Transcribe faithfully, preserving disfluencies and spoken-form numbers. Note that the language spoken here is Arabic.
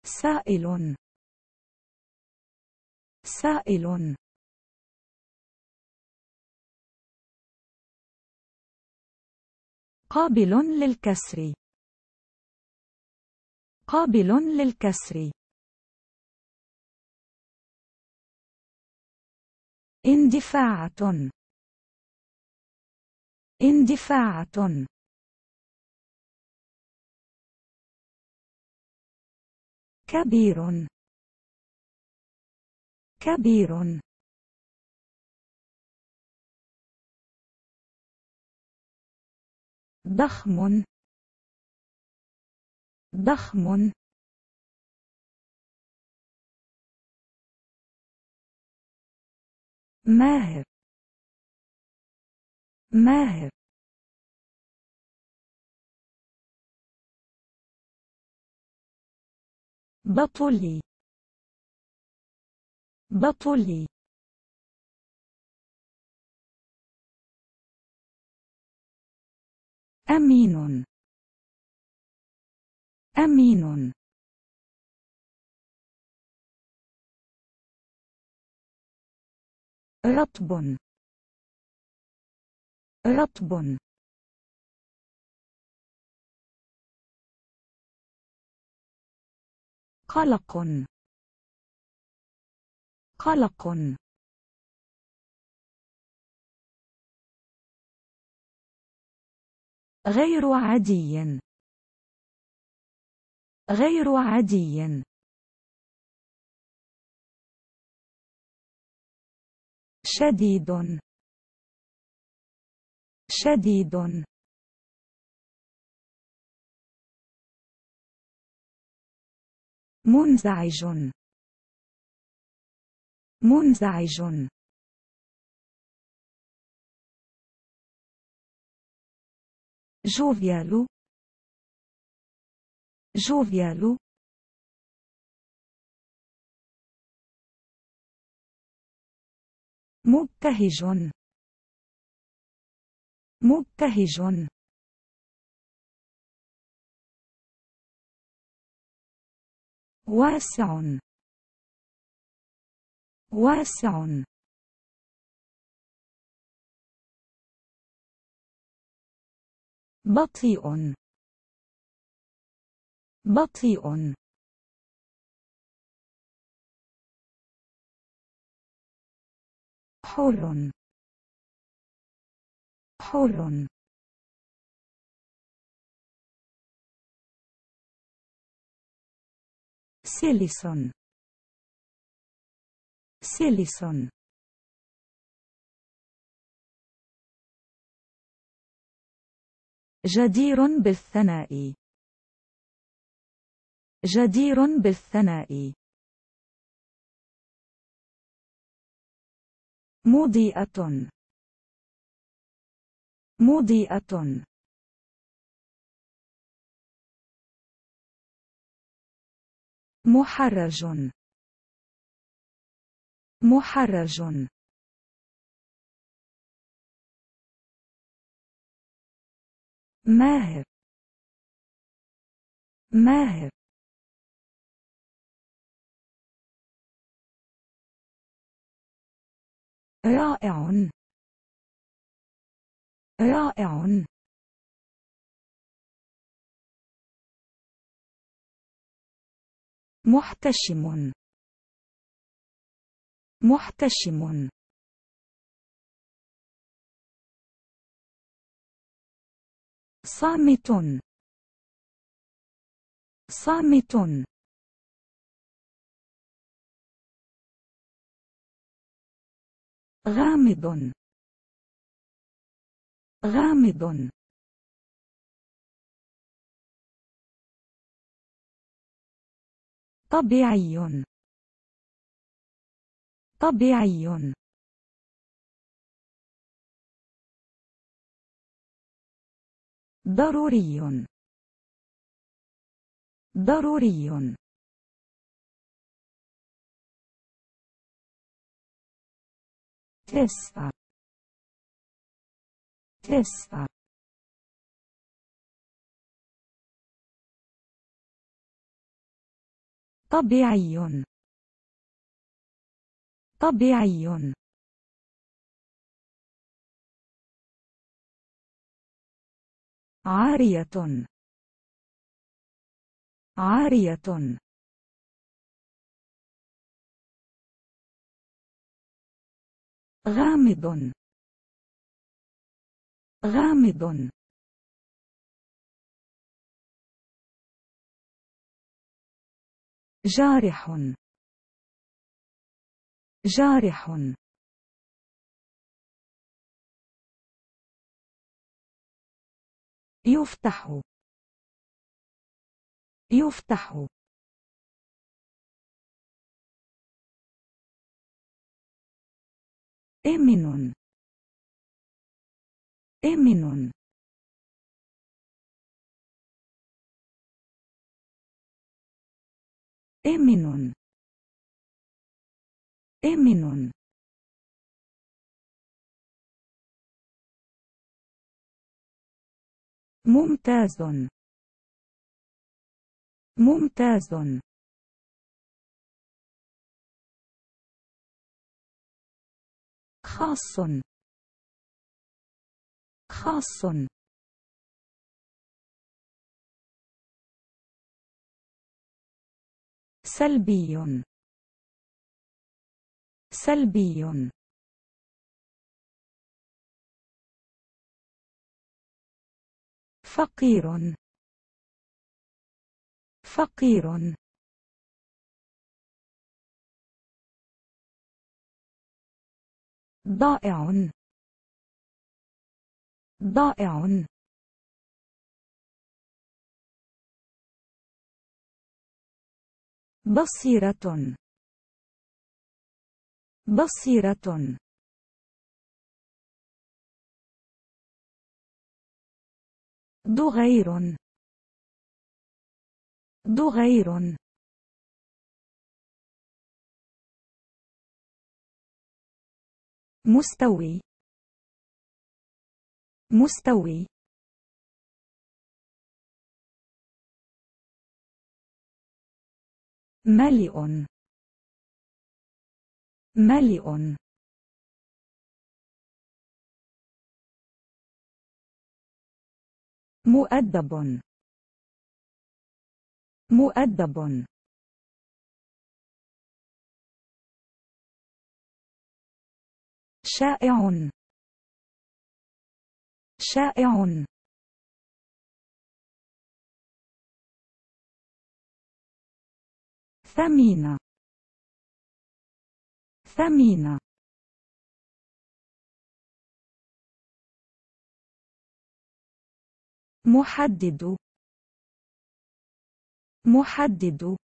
سائل سائل قابل للكسر قابل للكسر اندفاعة اندفاعة كبير كبير ضخم ضخم ماهر ماهر بطلي بطلي أمين أمين رطب رطب قلق قلق غير عادي غير عادي شديد شديد منزعج منزعج جوفيال جوفيال مبتهج مبتهج واسع واسع بطيء بطيء حر حر سلس سلس جدير بالثناء جدير بالثناء مضيئة مضيئة محرج محرج ماهر ماهر رائع رائع محتشم محتشم صامت صامت غامض غامض طبيعي طبيعي ضروري ضروري تسعة تسعة طبيعي. طبيعي. عارية. عارية. غامض. غامض. جارح. جارح. يفتح. يفتح. آمن. آمن. آمن. آمن. ممتاز. ممتاز. خاص. خاص. سلبي. سلبي. فقير. فقير. ضائع. ضائع. بصيرة. بصيرة. ضغير. ضغير. مستوي. مستوي. مليء. مليء. مؤدب. مؤدب. شائع. شائع. ثمين. ثمين. محدد. محدد.